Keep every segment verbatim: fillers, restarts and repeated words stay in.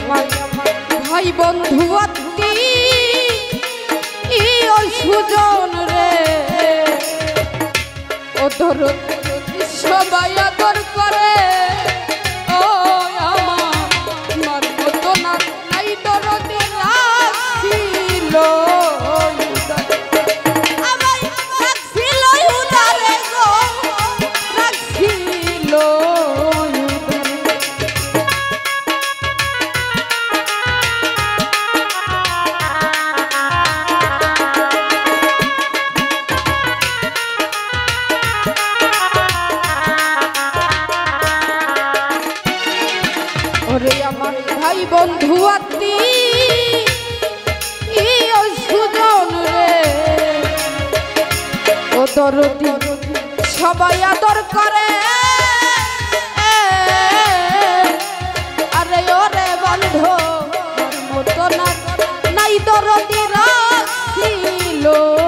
আমার ভাই বন্ধু আত্মী ওই সুজন রে ও দরদ সবাই আদর করে ও আমার মতো না নাই দরদ রাখিল ভাই বন্ধু আত্মী ওই সুজন রে ও দরদি সবাই আদর করে আরে ওরে বন্ধু মতো না নাই দরদি রাখিল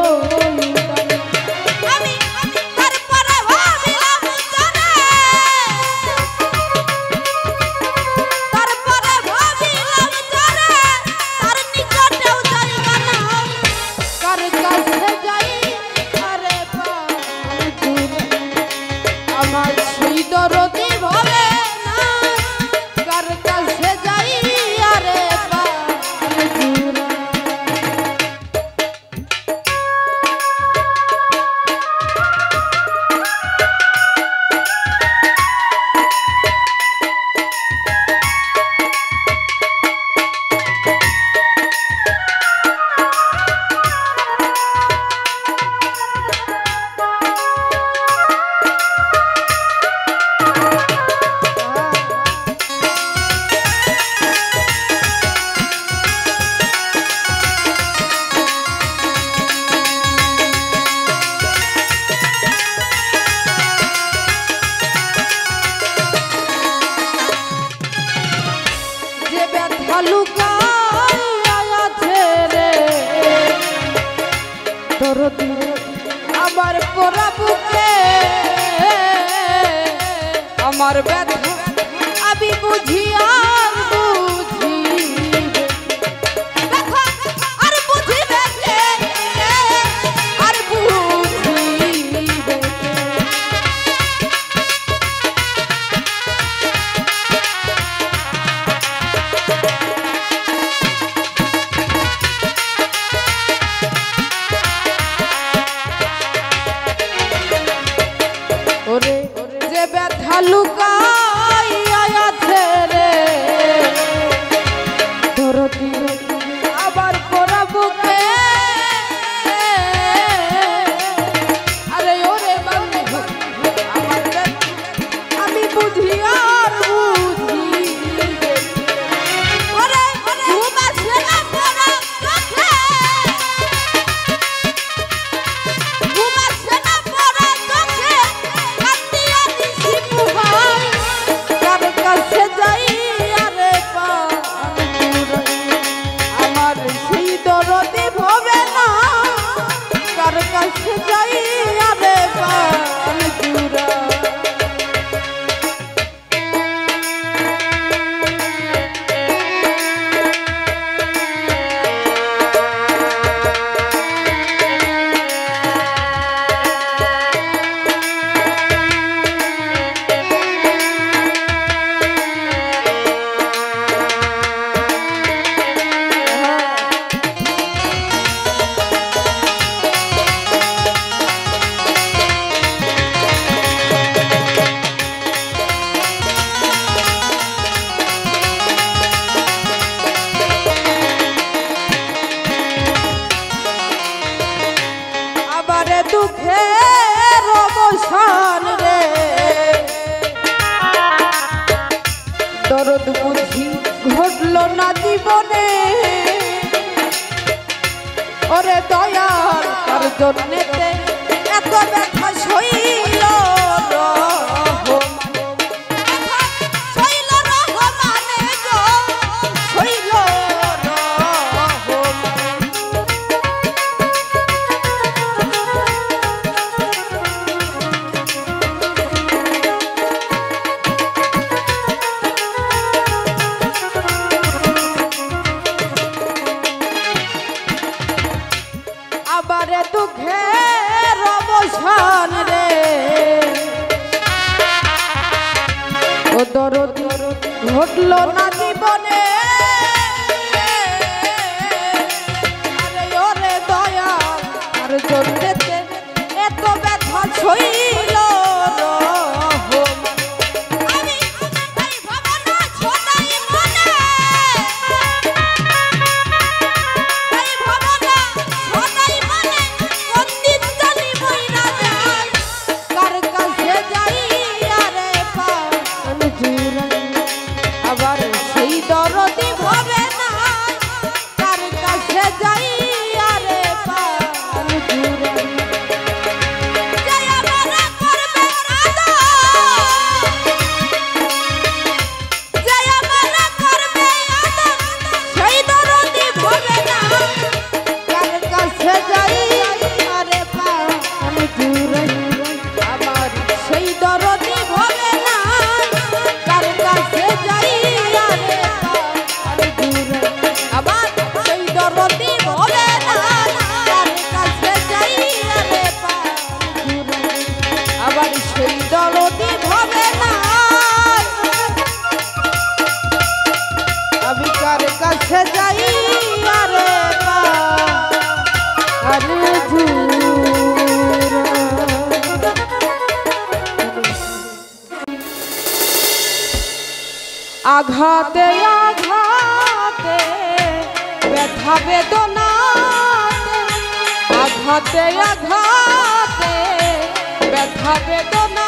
আমার পোড়া বুকে আমার ব্যথা আমি বুঝি আর বুঝি আর বুঝিবে আর বুঝিবে ওরে যে ব্যথা লুকাইয়া আছে রে ধরতি আবার পোড়া বুকে আরে ওরে বন্ধু আমার আমি বুঝি আর বুঝি ওরে ঘুম আসে না পোড়া চোখে ঘুম আসে না পোড়া চোখে দুঃখের অবসান রে দরদ বুঝি ঘটল না জীবনে ওরে দয়াল তার জন্যেতে এত ব্যথা সইল দরদ ঘটলো না জীবনে আরে ওরে দয়া আর জন্যতে এত ব্যথা ছইল আঘাতে আঘাতে ব্যথা বেদনা আঘাতে আঘাতে ব্যথা বেদনা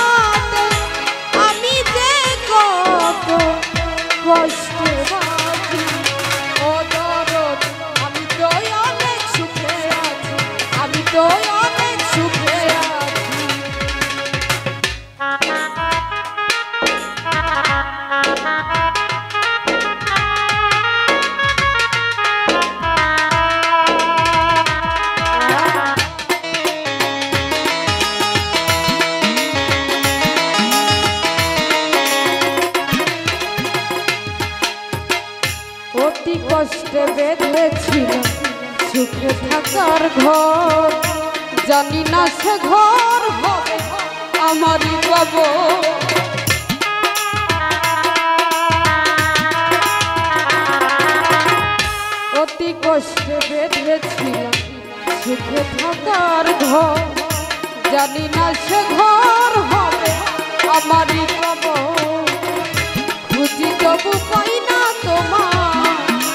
আমি যে কত কষ্টে আছি ও দরদ আমি তো অনেক সুখে আছি আমি তো অনেক সুখে আছি অতি কষ্টে বেঁধেছিল সুখে থাকার ঘর জানি না সে ঘর হবে আমারই বাবু অতি কষ্টে বেঁধেছিল সুখে থাকার ঘর জানি না সে ঘর হবে আমারই বাবু খুঁজি তবু পাই না তোমার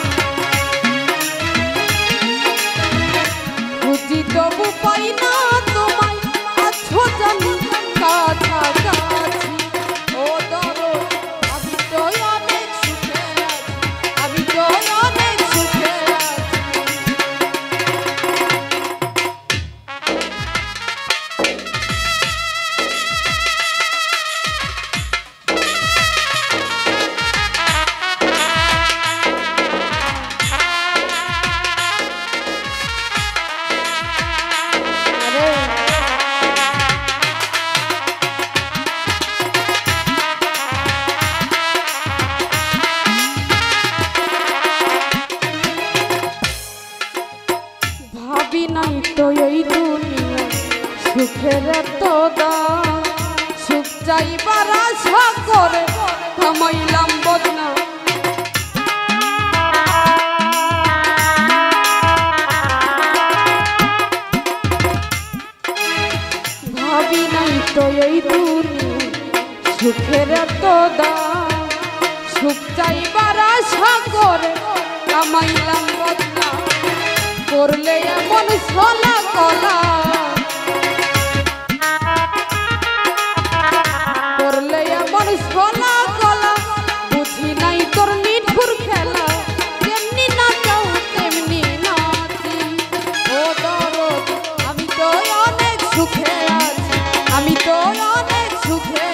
খুঁজি তবু পাই না তোমায় আছো জানি কাছাকাছি ও দরদ আমি তো অনেক সুখে আছি আমি তো অনেক সুখে আছি ভাবি নাই তো এই দুনিয়া সুখের তো দাম সুখ চাইবার আশা করে থামাইলাম বদনা ভাবি নাই তো এই দুনিয়া সুখের তো দাম সুখ চাইবার আশা করে থামাইলাম বদনা করলে এমন সোলা কলা করলে এমন সোলা কলা বুঝি নাই তোর নিঠুর খেলা যেমনি না যাও তেমনি নাচি ও দরদ আমি তো অনেক সুখে আছি আমি তো অনেক সুখে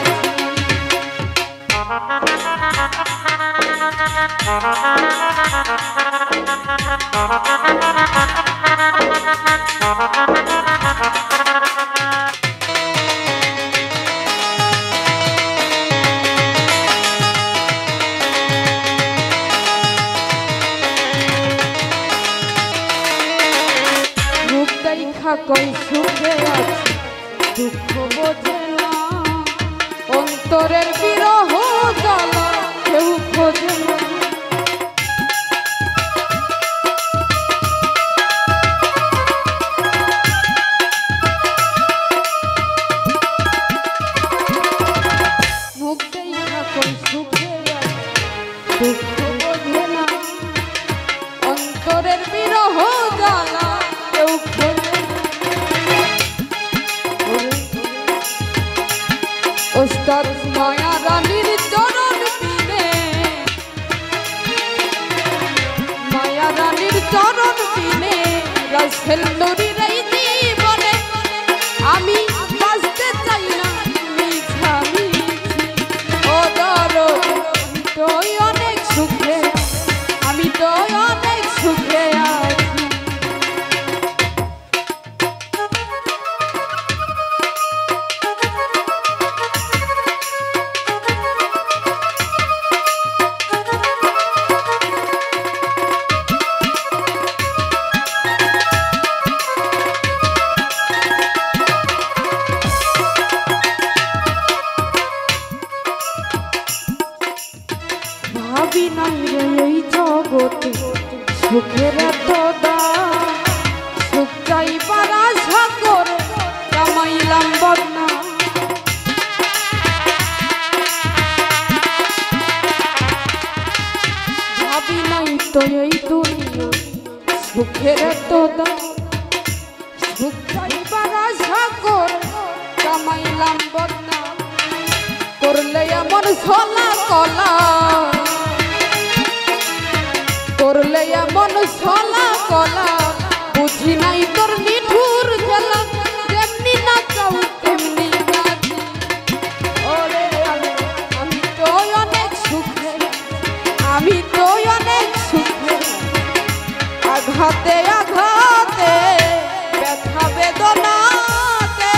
রূপ দেখা কই সুখে আছি দুঃখ বোঝে না অন্তরের বিরহ উস্তাদ মায়া রানীর চরণ পিনে মায়া রানীর চরণ পিনে রাসেল নুরির এই জীবনে আমি বাঁচতে চাই না মিছামিছি ও দরদ তো অনেক সুখে আমি তো অনেক সুখে আছি ভাবি নাই রে এই জগতে সুখের এত দাম সুখ চাইবার আশা করে কামাইলাম বদনাম ভাবি নাই তো এই দুনিয়া সুখের এত দাম সুখ চাইবার আশা করে কামাইলাম বদনাম করলে এমন ছলা কলা করলে এমন ছলা কলা বুঝি নাই তোর নিঠুর খেলা যেমনি না চাও তেমনি নাচি ওরে আমি তো অনেক সুখে আমি তো অনেক সুখে আঘাতে আঘাতে ব্যথা বেদনাতে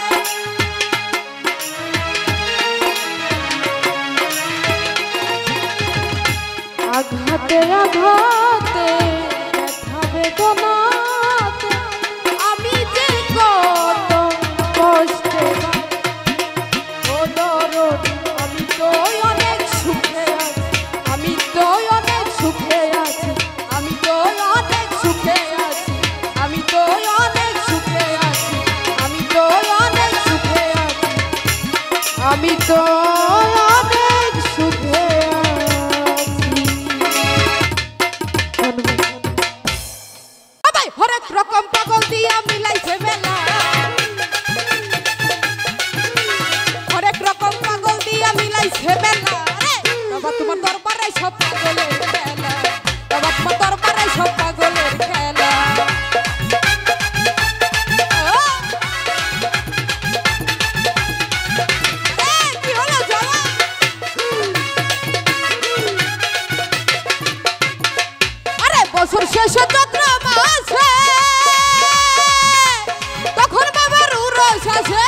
আঘাতে আঘাতে ব্যথা বেদনাতে আমি যে কত কষ্টে ও দরদ আমি তো অনেক সুখে আছি আমি তো অনেক সুখে আছি আমি তো অনেক সুখে আছি আমি তো অনেক সুখে আছি আমি তো অনেক সুখে আছি আমি তো অনেক সুখে হরেক রকম পাগল দিয়া মিলাইছে মেলা হরেক রকম পাগল দিয়া মিলাইছে মেলা বাবা তোমার দরবারে সব পাগলের খেলা বাবা তোমার দরবারে সব পাগলের খেলা কি হলো জ্বালা আরে বছর শেষে চৈত্র মাসে তখন বাবার উরস আছে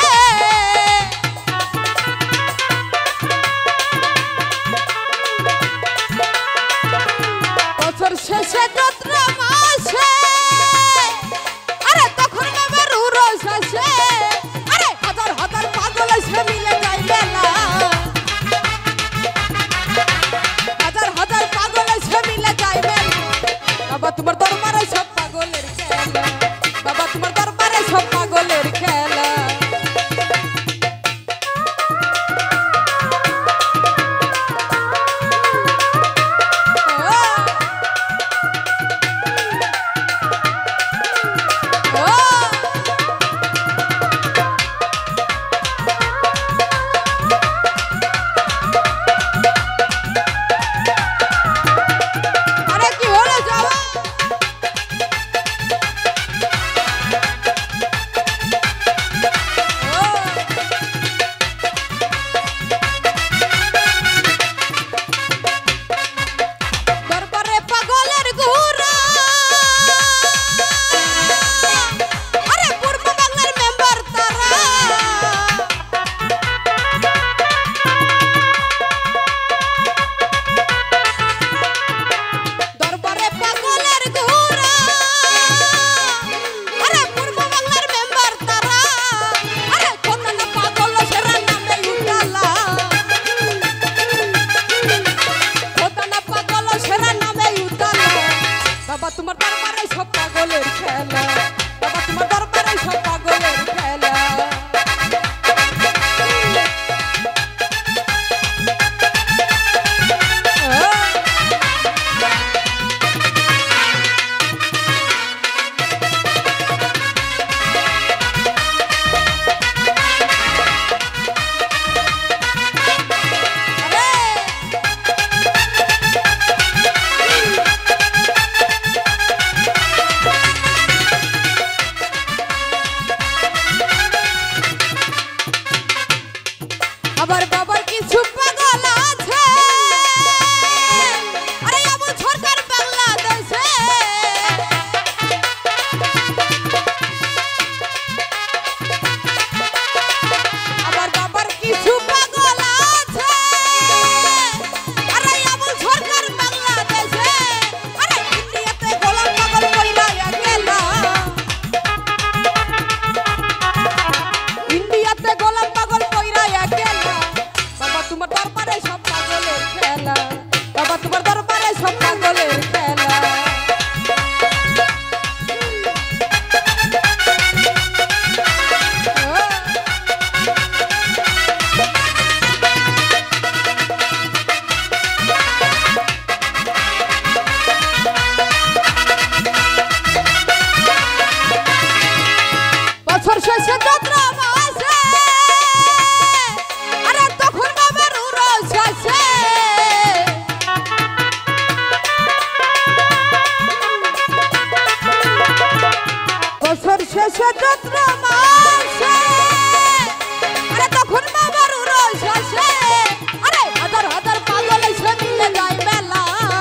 কিছু পাগল আছে আরে আমল সরকার বাংলাদেশে আমার বাবার কিছু পাগল আছে আরে আমল সরকার বাংলাদেশে আরে ইন্ডিয়াতে গোলাম পাগল কইরা গেল ইন্ডিয়াতে গোলাম পাগল কইরা গেল বাবা তোমার দরবারে সব পাগলের খেলা বাবা তোমার দরবারে সব পাগলের খেলা বছর শেষে চন্দ্র মাসে আরে তখন বাবার উরস আছে বছর শেষে চন্দ্র মাসে আরে তখন বাবার উরস আছে আরে হাজার হাজার পাগল এসে মিলে যায় মেলা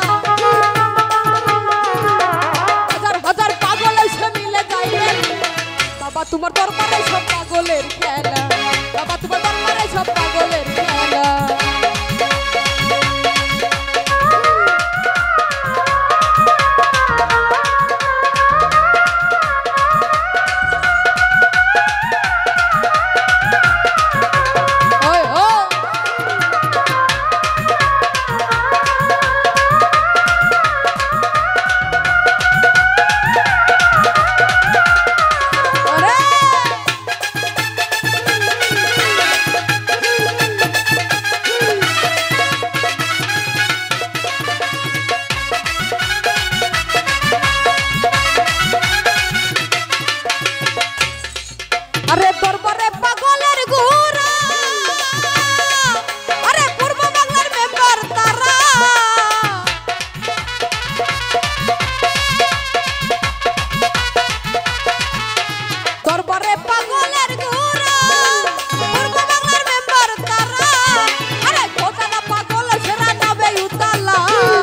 হাজার হাজার পাগল এসে মিলে যায় মেলা বাবা তোমার দরবারে সব পাগলের খেলা বাবা তোমার দরবারে সব পাগলের খেলা ওই ওই ওরে আরে দরবারে পাগলের ঘোড়া আরে পূর্ব বাংলার মেম্বার তারা দরবারে পাগলের ঘোড়া পূর্ব বাংলার মেম্বার তারা আরে খোদানা পাগল সেরা নাবে উতালা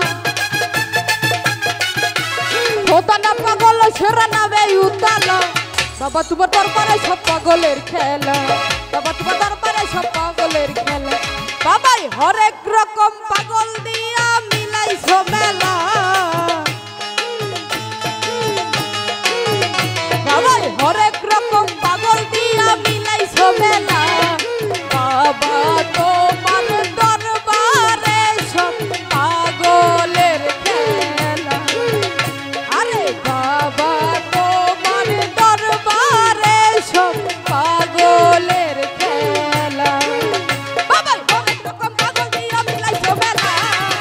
খোদানা পাগল সেরা নাবে উতালা বাবা তোমার দরবারে সব পাগলের খেলা বাবা তোমার দরবারে সব পাগলের খেলা বাবাই হরেক রকম পাগল দিয়া মিলাইছো মেলা বাবাই হরেক রকম পাগল দিয়া মিলাইছো মেলা বাবা তোমার দরবারে সব পাগলের খেলা আরে বাবা তোমার দরবারে সব পাগলের খেলা বাবাই হরেক রকম পাগল দিয়া মিলাইছো মেলা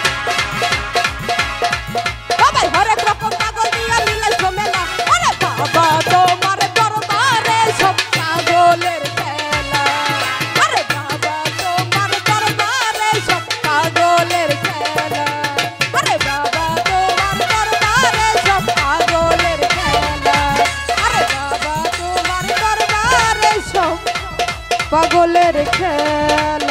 বাবাই হরেক রকম পাগল দিয়া মিলাইছো মেলা আরে বাবা তোমার দরবারে সব পাগলের খেলা আরে বাবা তোমার দরবারে সব পাগলের খেলা আরে বাবা তোমার দরবারে সব পাগলের খেলা আরে বাবা তোমার দরবারে সব পাগলের খেলা